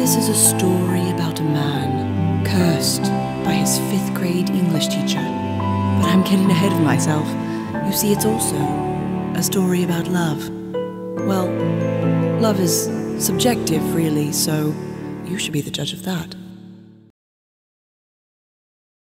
This is a story about a man cursed by his 5th grade English teacher. But I'm getting ahead of myself. You see, it's also a story about love. Well, love is subjective, really, so you should be the judge of that.